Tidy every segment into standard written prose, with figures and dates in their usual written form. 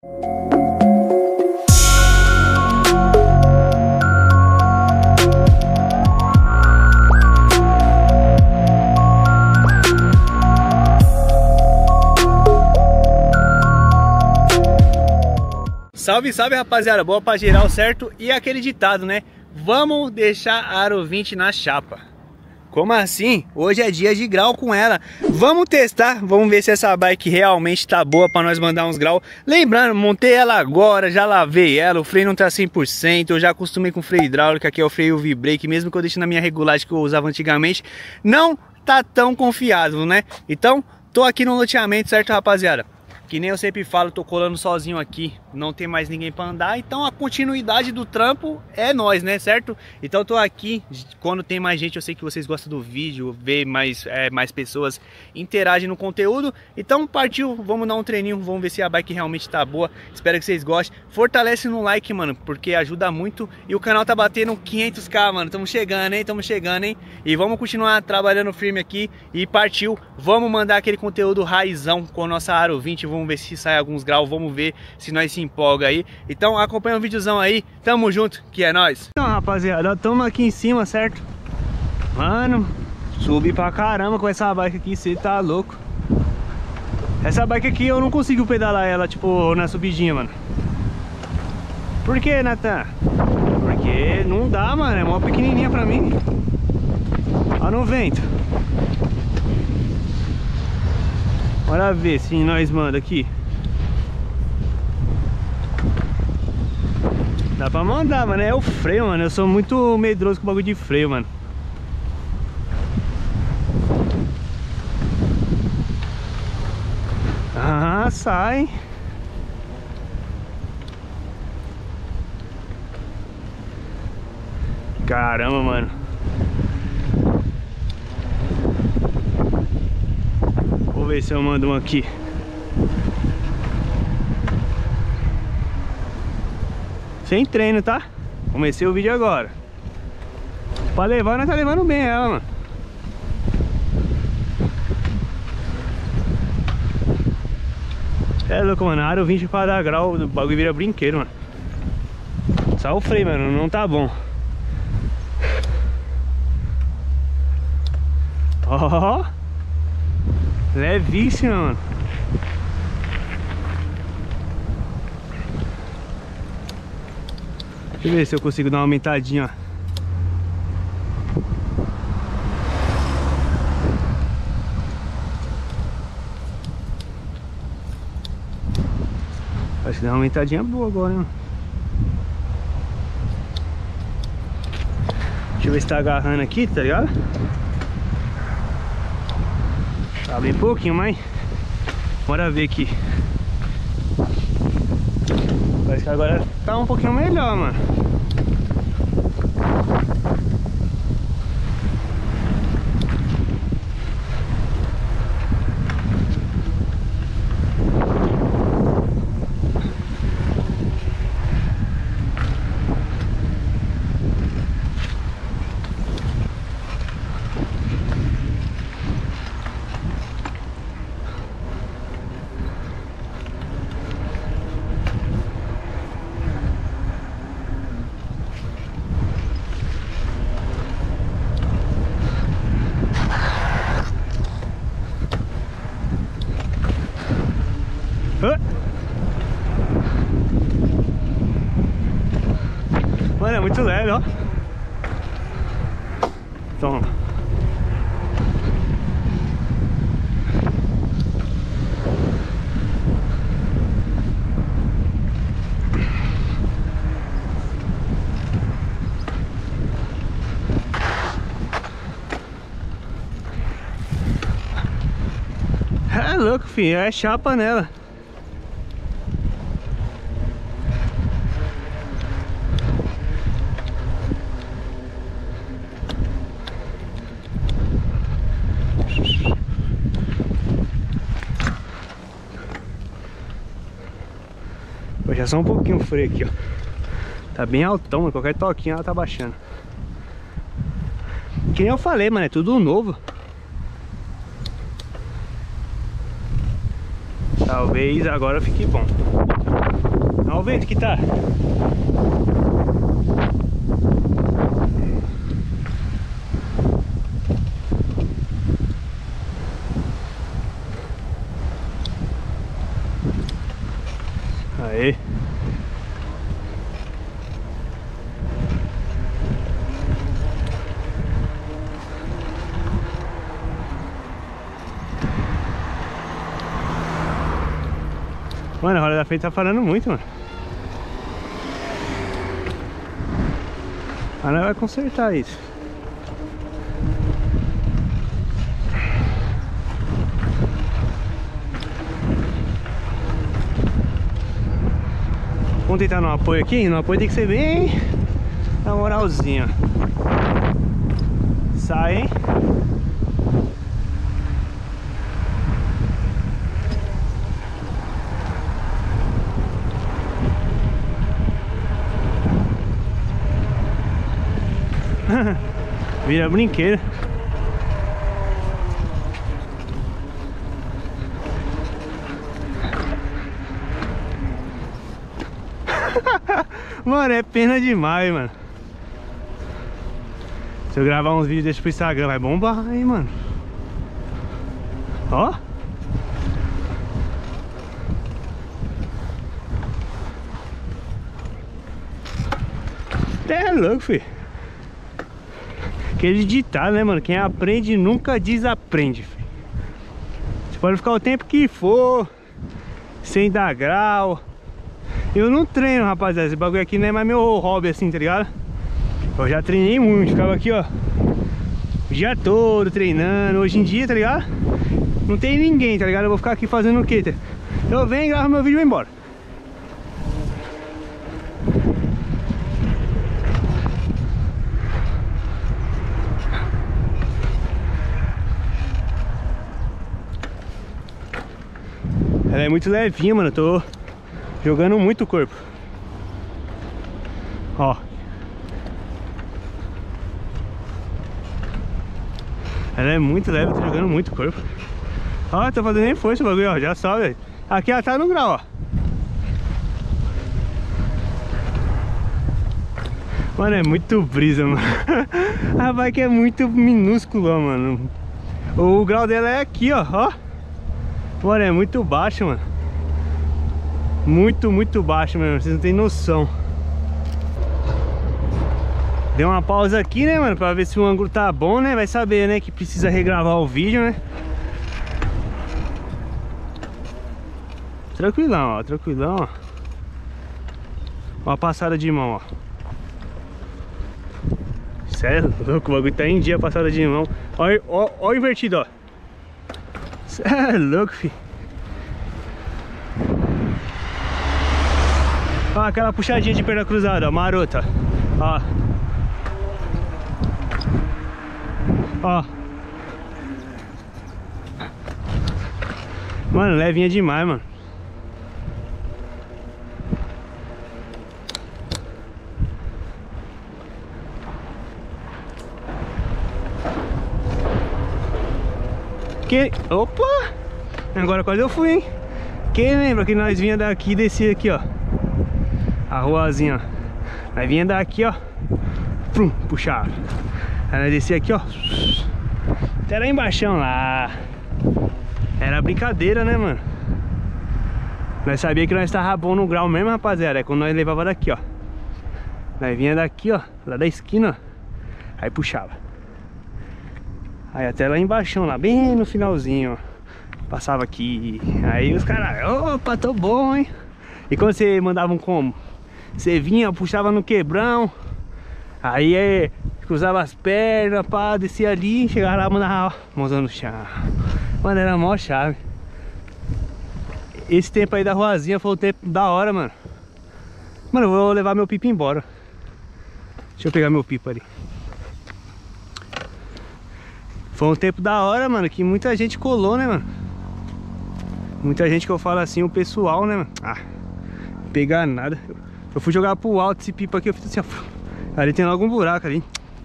Salve, salve, rapaziada, boa pra geral, certo? E aquele ditado, né? Vamos deixar a Aro 20 na chapa. Como assim? Hoje é dia de grau com ela. Vamos testar, vamos ver se essa bike realmente tá boa pra nós mandar uns graus. Lembrando, montei ela agora, já lavei ela, o freio não tá 100%, eu já acostumei com freio hidráulico, aqui é o freio V-Brake, mesmo que eu deixe na minha regulagem que eu usava antigamente, não tá tão confiável, né? Então, tô aqui no loteamento, certo, rapaziada? Que nem eu sempre falo, tô colando sozinho aqui, não tem mais ninguém para andar, então a continuidade do trampo é nós, né, certo? Então tô aqui, quando tem mais gente, eu sei que vocês gostam do vídeo, ver mais pessoas interagem no conteúdo, então partiu, vamos dar um treininho, vamos ver se a bike realmente tá boa, espero que vocês gostem, fortalece no like, mano, porque ajuda muito, e o canal tá batendo 500k, mano, estamos chegando, hein, e vamos continuar trabalhando firme aqui, e partiu, vamos mandar aquele conteúdo raizão com a nossa Aro 20, vamos ver se sai alguns graus, vamos ver se nós se empolga aí. Então acompanha o videozão aí, tamo junto, que é nóis. Então, rapaziada, tamo aqui em cima, certo? Mano, subi pra caramba com essa bike aqui, você tá louco. Essa bike aqui eu não consigo pedalar ela, tipo, na subidinha, mano. Por que, Nathan? Porque não dá, mano, é mó pequenininha pra mim. Olha no vento. Bora ver se nós manda aqui. Dá pra mandar, mano. É o freio, mano. Eu sou muito medroso com o bagulho de freio, mano. Ah, sai. Caramba, mano. Vou ver se eu mando um aqui. Sem treino, tá? Comecei o vídeo agora. Pra levar, nós tá levando bem ela, mano. É louco, mano. A Aro 20 pra dar grau, o bagulho vira brinquedo, mano. Só o freio, mano, não tá bom. Ó, levíssima, mano. Deixa eu ver se eu consigo dar uma aumentadinha, ó. Acho que dá uma aumentadinha boa agora, hein? Deixa eu ver se tá agarrando aqui, tá ligado? Tá bem pouquinho, mas bora ver aqui. Parece que agora tá um pouquinho melhor, mano. Mano, é muito leve, ó. Toma. É louco, filho, é chapa nela. Vou já só um pouquinho o freio aqui, ó. Tá bem altão, mano. Qualquer toquinho ela tá baixando. Que nem eu falei, mano, é tudo novo. Talvez agora fique bom. Olha o vento que tá. Aí. Mano, a roda da frente tá parando muito, mano. Mas nós vai consertar isso. Vamos tentar no apoio aqui. No apoio tem que ser bem na moralzinha. Sai, hein? Vira brinquedo. Mano, é pena demais, mano. Se eu gravar uns vídeos desse pro Instagram, vai bombar, hein, mano. Ó. Até é louco, filho. Aquele ditado, né, mano? Quem aprende nunca desaprende, filho. Você pode ficar o tempo que for sem dar grau. Eu não treino, rapaziada. Esse bagulho aqui não é mais meu hobby assim, tá ligado? Eu já treinei muito, ficava aqui, ó, o dia todo treinando. Hoje em dia, tá ligado? Não tem ninguém, tá ligado? Eu vou ficar aqui fazendo o quê? Eu venho, gravo meu vídeo e vou embora. Ela é muito levinha, mano. Eu tô jogando muito o corpo. Ó. Ela é muito leve, eu tô jogando muito o corpo. Ó, tô fazendo nem força o bagulho, ó. Já sobe. Aqui ela tá no grau, ó. Mano, é muito brisa, mano. A bike é muito minúscula, mano. O grau dela é aqui, ó. Mano, é muito baixo, mano. Muito baixo, mano. Vocês não tem noção. Deu uma pausa aqui, né, mano? Pra ver se o ângulo tá bom, né? Vai saber, né? Que precisa regravar o vídeo, né? Tranquilão, ó. Tranquilão, ó. Ó a passada de mão, ó. Sério, louco, o bagulho tá em dia a passada de mão. Ó o invertido, ó. Cê é louco, fi. Ó, aquela puxadinha de perna cruzada, ó, marota. Ó. Ó. Mano, levinha demais, mano. Opa! Agora quase eu fui, hein? Quem lembra que nós vinha daqui e descia aqui, ó. A ruazinha, ó. Nós vinha daqui, ó. Pum, puxava. Aí nós descia aqui, ó. Até lá embaixo lá. Era brincadeira, né, mano? Nós sabia que nós tava bom no grau mesmo, rapaziada. É quando nós levava daqui, ó. Nós vinha daqui, ó. Lá da esquina, ó. Aí puxava. Aí até lá embaixo, lá, bem no finalzinho, ó. Passava aqui. Aí os caras, opa, tô bom, hein? E quando você mandava um combo, você vinha, puxava no quebrão. Aí cruzava as pernas, pá, descia ali, chegava lá, mandava, ó, mãozão no chão. Mano, era mó chave. Esse tempo aí da ruazinha foi o tempo da hora, mano. Mano, eu vou levar meu pipa embora. Deixa eu pegar meu pipa ali. Foi um tempo da hora, mano, que muita gente colou, né, mano? Muita gente que eu falo assim, o pessoal, né, mano? Ah, pegar nada. Eu fui jogar pro alto esse pipa aqui, eu fiz assim, ó. Ali tem logo um buraco ali.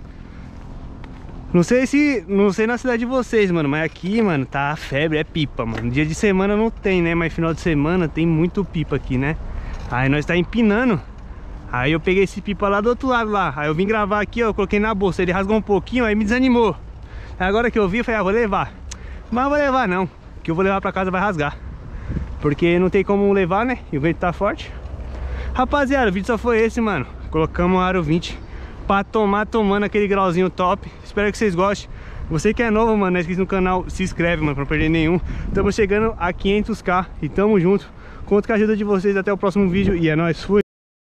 Não sei na cidade de vocês, mano, mas aqui, mano, tá a febre, é pipa, mano. Dia de semana não tem, né, mas final de semana tem muito pipa aqui, né? Aí nós tá empinando. Aí eu peguei esse pipa lá do outro lado lá. Aí eu vim gravar aqui, ó, eu coloquei na bolsa. Ele rasgou um pouquinho, aí me desanimou. Aí agora que eu vi, eu falei, ah, vou levar. Mas não vou levar não, que eu vou levar pra casa vai rasgar. Porque não tem como levar, né? E o vento tá forte. Rapaziada, o vídeo só foi esse, mano. Colocamos o aro 20 pra tomando aquele grauzinho top. Espero que vocês gostem. Você que é novo, mano, não é inscrito no canal, se inscreve, mano, pra não perder nenhum. Estamos chegando a 500k e tamo junto. Conto com a ajuda de vocês. Até o próximo vídeo e é nóis, fui!